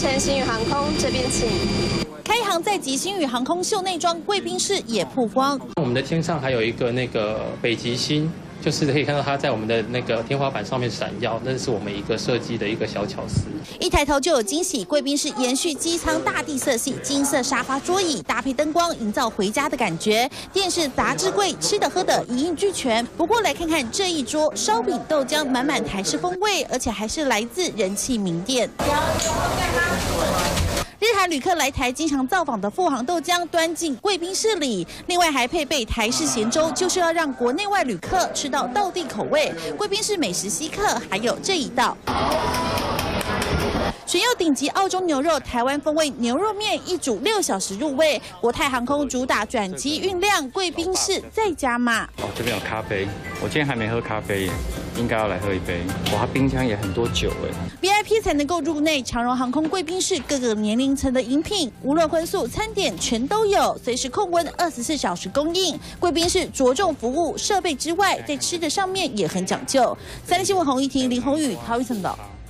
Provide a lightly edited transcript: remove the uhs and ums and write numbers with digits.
前星宇航空这边请。 开航在即星宇航空秀内装贵宾室也曝光。 我们的天上还有一个北极星。 就是可以看到它在我们的天花板上面闪耀，那是我们一个设计的一个小巧思。 一抬头就有惊喜，贵宾室延续机舱大地色系，金色沙发桌椅搭配灯光，营造回家的感觉。电视、杂志柜，吃的喝的一应俱全。不过来看看这一桌，烧饼豆浆满满台式风味，而且还是来自人气名店。 日韩旅客来台经常造访的富航豆浆端进贵宾室里，另外还配备台式咸粥，就是要让国内外旅客吃到道地口味。贵宾室美食稀客，还有这一道。 选用顶级澳洲牛肉、台湾风味牛肉面，一煮6小时入味。国泰航空主打转机运量，贵宾室再加码。 哦，这边有咖啡，我今天还没喝咖啡耶，应该要来喝一杯。哇，冰箱也很多酒哎。 VIP 才能够入内，长荣航空贵宾室各个年龄层的饮品，无论荤素餐点全都有，随时控温，24小时供应。贵宾室着重服务设备之外，在吃的上面也很讲究。3立新闻洪一婷、林宏宇、桃园报道。